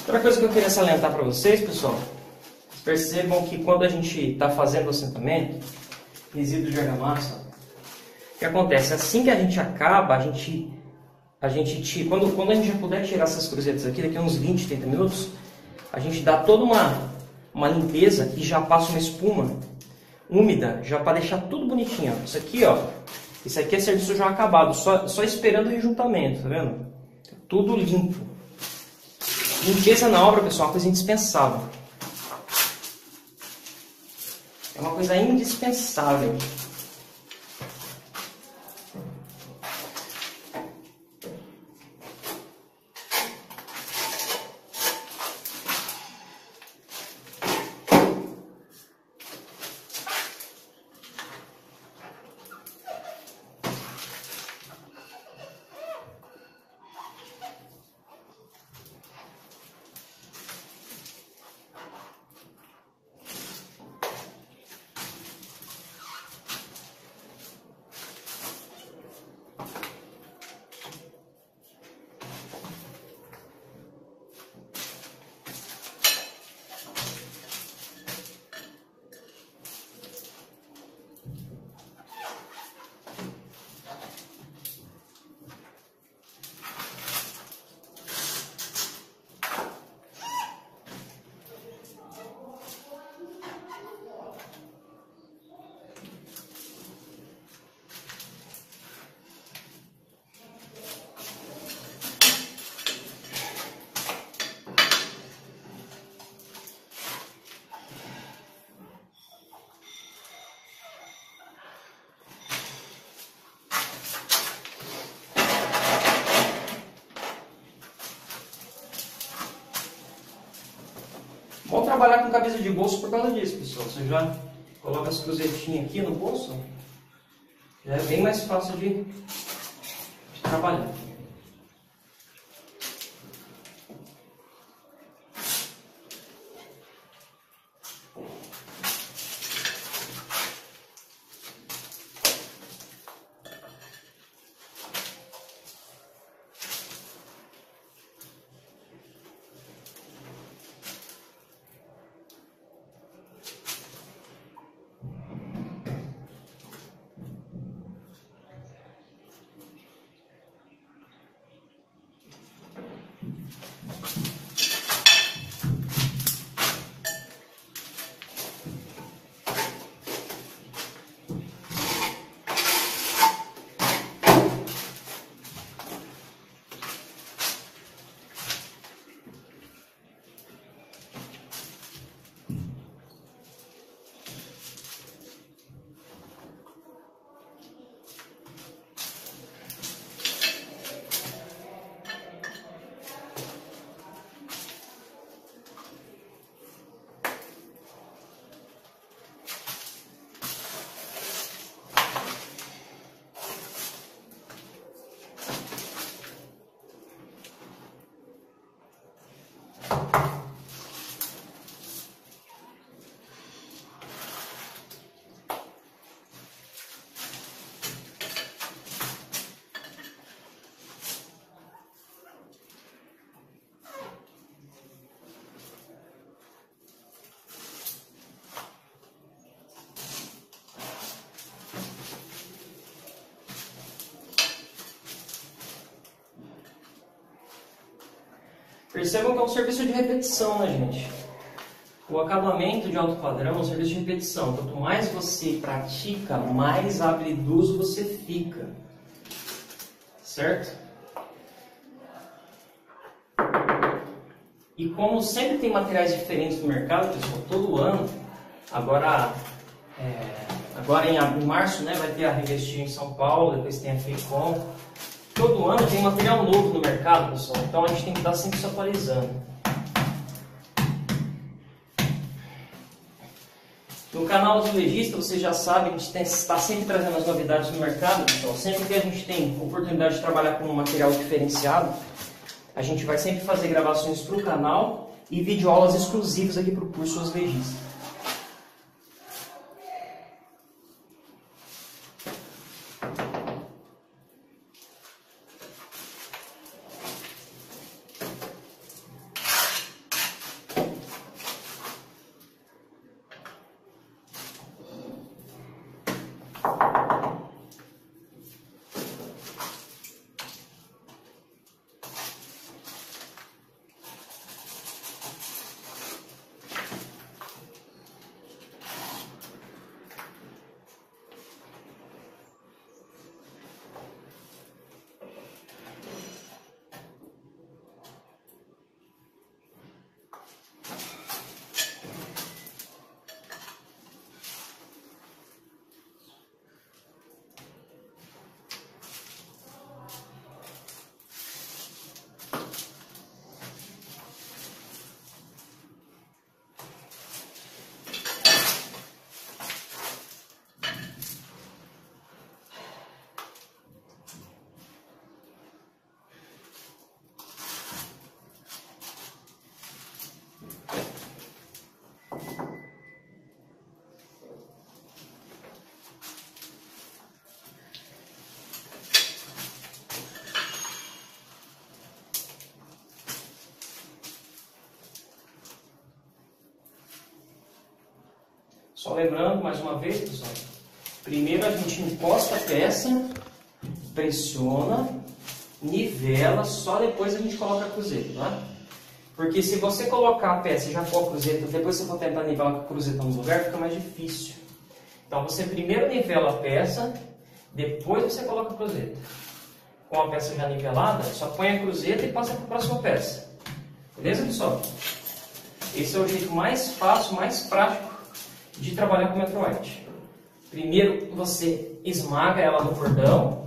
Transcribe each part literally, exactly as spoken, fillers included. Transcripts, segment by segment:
Outra coisa que eu queria salientar para vocês, pessoal, vocês percebam que quando a gente está fazendo o assentamento, resíduo de argamassa, o que acontece? Assim que a gente acaba, a gente, a gente tira, quando, quando a gente já puder tirar essas cruzetas aqui, daqui a uns vinte, trinta minutos, a gente dá toda uma, uma limpeza e já passa uma espuma úmida, já para deixar tudo bonitinho. Ó. Isso aqui, ó, isso aqui é serviço já acabado, só, só esperando o rejuntamento, tá vendo? Tudo limpo. Limpeza na obra, pessoal, é uma coisa indispensável. É uma coisa indispensável. Bom trabalhar com cabeça de bolso por causa disso, pessoal. Você já coloca as cruzetinhas aqui no bolso, já é bem mais fácil de, de trabalhar. Percebam que é um serviço de repetição, né, gente? O acabamento de alto padrão é um serviço de repetição. Quanto mais você pratica, mais habilidoso você fica. Certo? E como sempre tem materiais diferentes no mercado, pessoal, todo ano, agora, é, agora em, em março, né, vai ter a Revestir em São Paulo, depois tem a Feicom. Todo ano tem material novo no mercado, pessoal, então a gente tem que estar sempre se atualizando. No canal Azulejista, vocês já sabem, a gente tem, está sempre trazendo as novidades no mercado, pessoal. Sempre que a gente tem oportunidade de trabalhar com um material diferenciado, a gente vai sempre fazer gravações para o canal e videoaulas exclusivas aqui para o curso Azulejista. Só lembrando, mais uma vez, pessoal, primeiro a gente encosta a peça, pressiona, nivela, só depois a gente coloca a cruzeta, tá? Porque se você colocar a peça e já pôr a cruzeta, depois você for tentar nivelar com a cruzeta no lugar, fica mais difícil. Então você primeiro nivela a peça, depois você coloca a cruzeta. Com a peça já nivelada, só põe a cruzeta e passa para a próxima peça. Beleza, pessoal? Esse é o jeito mais fácil, mais prático de trabalhar com Metro White. Primeiro você esmaga ela no cordão.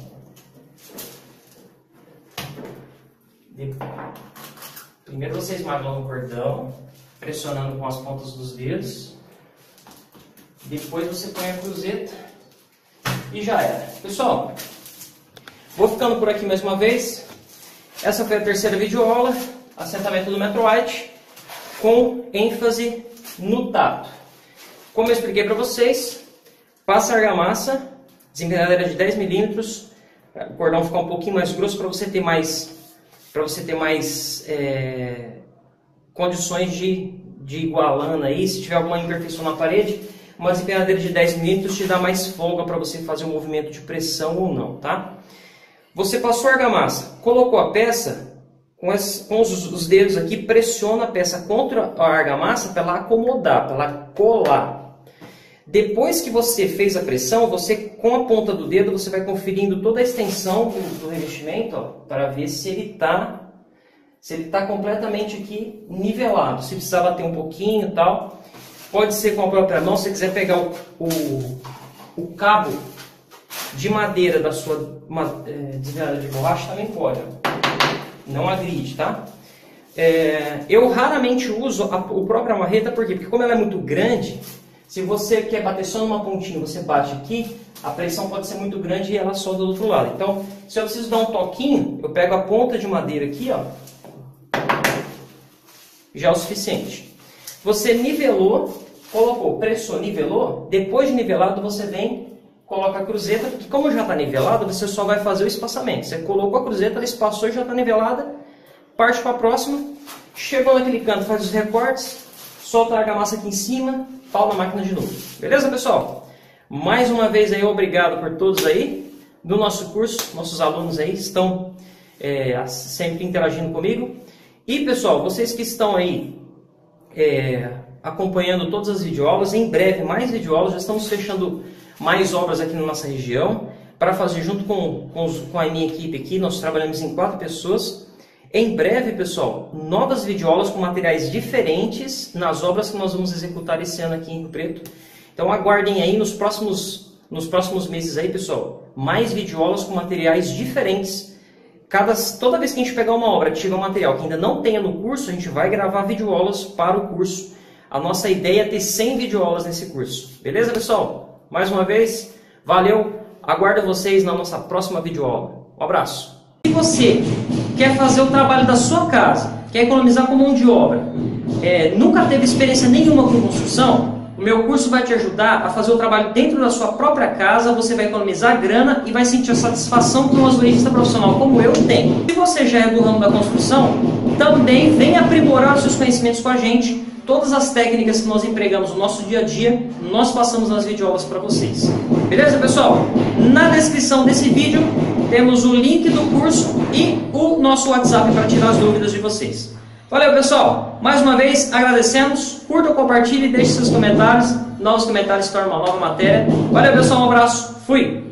Primeiro você esmaga ela no cordão, pressionando com as pontas dos dedos. Depois você põe a cruzeta e já era. Pessoal, vou ficando por aqui mais uma vez. Essa foi a terceira videoaula, assentamento do Metro White, com ênfase no tato. Como eu expliquei para vocês, passa a argamassa, desempenadeira de dez milímetros, o cordão ficar um pouquinho mais grosso para você ter mais, para você ter mais é, condições de, de igualando aí. Se tiver alguma imperfeição na parede, uma desempenadeira de dez milímetros te dá mais folga para você fazer um movimento de pressão ou não, tá? Você passou a argamassa, colocou a peça, com, as, com os, os dedos aqui, pressiona a peça contra a argamassa para ela acomodar, para ela colar. Depois que você fez a pressão, você com a ponta do dedo você vai conferindo toda a extensão do, do revestimento, ó, para ver se ele está se ele tá completamente aqui nivelado. Se precisar bater um pouquinho e tal, pode ser com a própria mão. Se você quiser pegar o, o, o cabo de madeira da sua é, desviada de borracha, também pode. Ó. Não agride, tá? É, eu raramente uso a, o próprio marreta, por quê? Porque como ela é muito grande, se você quer bater só numa pontinha, você bate aqui, a pressão pode ser muito grande e ela solta do outro lado. Então, se eu preciso dar um toquinho, eu pego a ponta de madeira aqui, ó, já é o suficiente. Você nivelou, colocou, pressou, nivelou, depois de nivelado você vem, coloca a cruzeta, porque como já está nivelado, você só vai fazer o espaçamento. Você colocou a cruzeta, ela espaçou e já está nivelada, parte para a próxima, chegou naquele canto, faz os recortes, solta a argamassa aqui em cima, pau na máquina de novo. Beleza, pessoal? Mais uma vez aí, obrigado por todos aí do nosso curso. Nossos alunos aí estão é, sempre interagindo comigo. E, pessoal, vocês que estão aí é, acompanhando todas as videoaulas, em breve mais videoaulas, já estamos fechando mais obras aqui na nossa região para fazer junto com, com, os, com a minha equipe aqui. Nós trabalhamos em quatro pessoas. Em breve, pessoal, novas videoaulas com materiais diferentes nas obras que nós vamos executar esse ano aqui em Rio Preto. Então aguardem aí nos próximos, nos próximos meses aí, pessoal, mais videoaulas com materiais diferentes. Cada, toda vez que a gente pegar uma obra que tiver um material que ainda não tenha no curso, a gente vai gravar videoaulas para o curso. A nossa ideia é ter cem videoaulas nesse curso. Beleza, pessoal? Mais uma vez, valeu. Aguardo vocês na nossa próxima videoaula. Um abraço. Se você quer fazer o trabalho da sua casa, quer economizar com mão de obra, é, nunca teve experiência nenhuma com construção, o meu curso vai te ajudar a fazer o trabalho dentro da sua própria casa. Você vai economizar grana e vai sentir a satisfação que um azulejista profissional como eu tenho. Se você já é do ramo da construção, também vem aprimorar os seus conhecimentos com a gente todas as técnicas que nós empregamos no nosso dia a dia, nós passamos nas videoaulas para vocês. Beleza, pessoal? Na descrição desse vídeo temos o link do curso e o nosso WhatsApp para tirar as dúvidas de vocês. Valeu, pessoal! Mais uma vez, agradecemos. Curta, compartilhe e deixe seus comentários. Novos comentários se tornam uma nova matéria. Valeu, pessoal! Um abraço. Fui!